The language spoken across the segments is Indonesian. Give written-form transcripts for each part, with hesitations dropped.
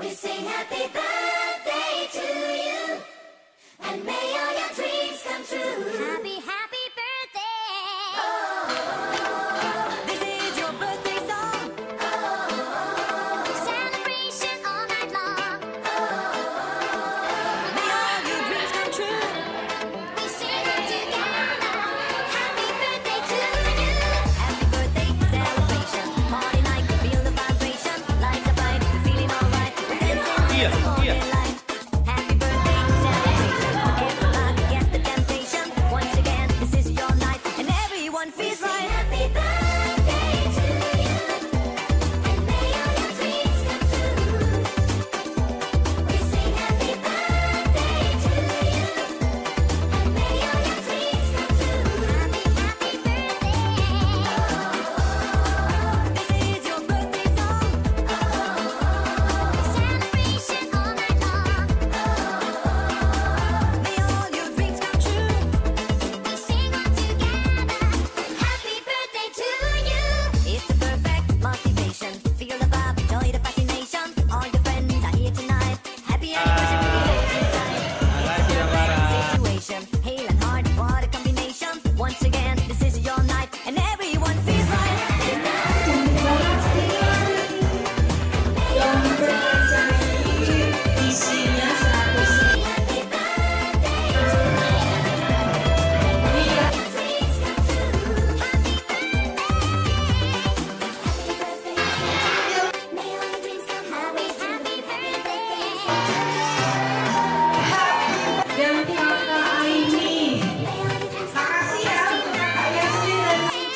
We sing happy birthday to you, and may all your dreams come true. Happy, happy birthday. Oh, this is your birthday song. Oh, celebration all night long. Oh, may all your dreams come true. We sing it together. Happy birthday to you. Happy birthday celebration. Party night, feel the vibration. Lights are bright, we're feeling alright. We're dancing all day light. Happy birthday celebration. Everybody get the temptation. Once again, this is your night, and everyone feels right. Happy birthday to you, and may all your dreams come true. We sing happy birthday to you, and may all your dreams come true. Happy, happy birthday. Oh, this is your birthday song. Oh, celebration all night long. Oh, may all your dreams come true. We sing all together. Happy birthday to you. It's a perfect motivation. Feel the vibe, enjoy the fascination. All your friends are here tonight. Happy anniversary tonight. It's a perfect situation. Hale and hard, what a combination. Once again, this is your night, and everyone feels right. Yang berjanji isinya 100. Happy birthday to you. May all your dreams come true. Happy birthday. May all your dreams come happy, happy birthday. Dan kakak Aini. Makasih ya untuk kakak Yasmin dan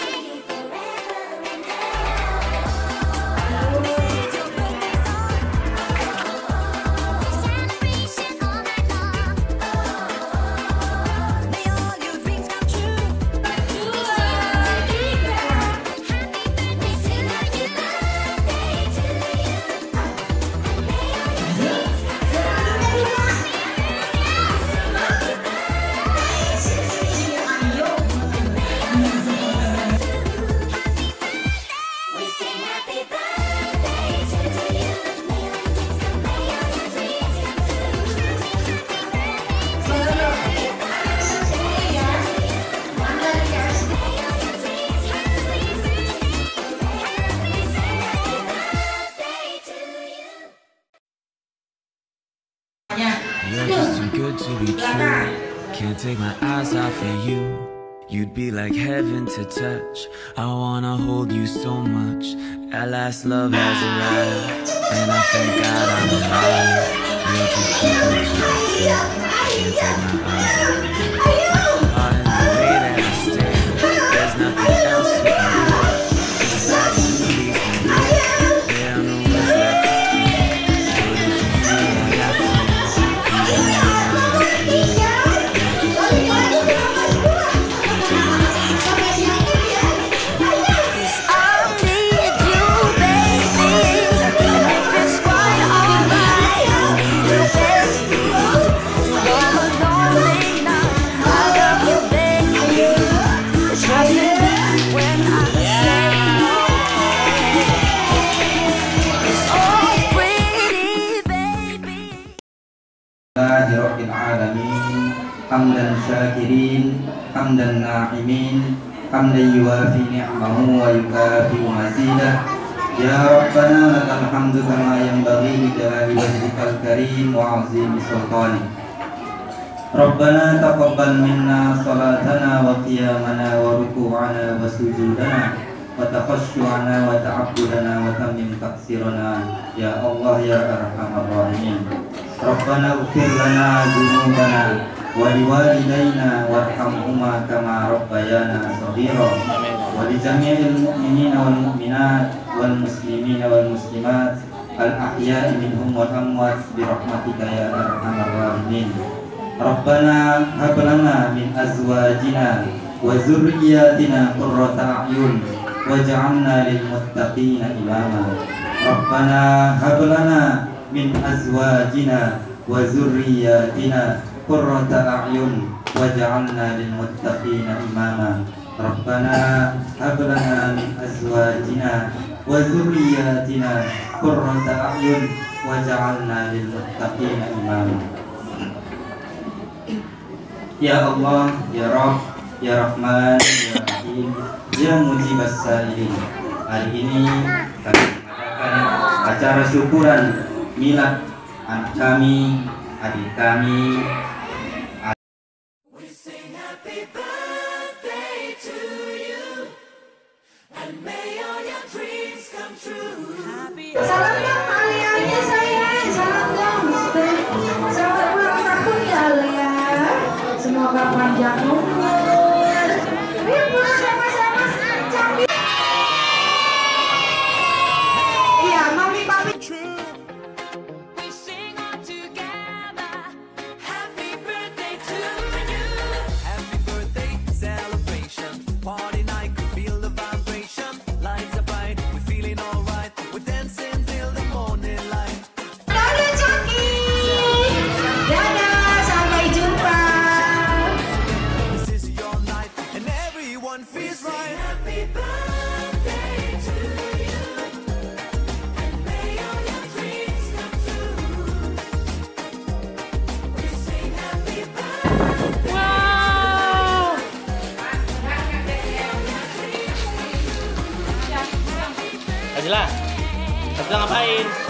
You're just too good to be true. Can't take my eyes off of you. You'd be like heaven to touch. I wanna hold you so much. At last love has arrived, and I thank God I'm alive. You're just too good to be true. Can't take my eyes off of you. Oh, and the way that I stare, there's nothing else you can do. It's like you leave me. There are no words left to speak. What did you feel like I feel? Rabbil alamin, hamdan syakirin, hamdan na'imin, hamdan yuwafi ni'amahu wa yukafi'u mazidah. Ya Rabbana lakal hamdu kama yanbaghi li jalali wajhikal karim wa 'azimi sultanik. Rabbana taqabbal minna salatana wa qiyamana wa ruku'ana wa sujudana wa takhashu'ana wa ta'abbudana wa tammim taqsirana. Ya Allah ya arhamar rahimin. Rabbana ighfir lana dzunubana wa liwalidayna warhamhuma kama rabbayana shaghira wa li jami'il mu'minina wal mu'minat wal muslimina wal muslimat al ahya'i minhum wal amwat bi rahmatika ya arhamar rahimin. Rabbana hab lana min azwajina wa dzurriyyatina qurrata a'yun waj'alna lil muttaqina imama. Rabbana hab lana min azwajina wa zurriyatina qurrata a'yun waj'alna lil muttaqina imama. Rabbana hab lana min azwajina wa zurriyatina qurrata a'yun waj'alna lil muttaqina imama. Ya Allah, ya Rabb, ya Rahman, ya Rahim, ya Mujibas Sa'ilin. Hari ini kami mengadakan acara syukuran milad anak kami, adik kami. Salam dong aliannya sayang, salam dong. Selamat ulang tahun ya Alia. Semoga panjang umur. Ayo pulang sama-sama cantik. Iya, mami papi. We sing all together. Happy birthday to you. Happy birthday celebration. Party night, could feel the vibration. Lights are bright, we're feeling alright. We're dancing till the morning light. Dadah Coki. Dadah, sampai jumpa. This is your night, and everyone feels right. Happy birthday to you. And may all your dreams come true. We sing happy birthday. Ajila ngapain?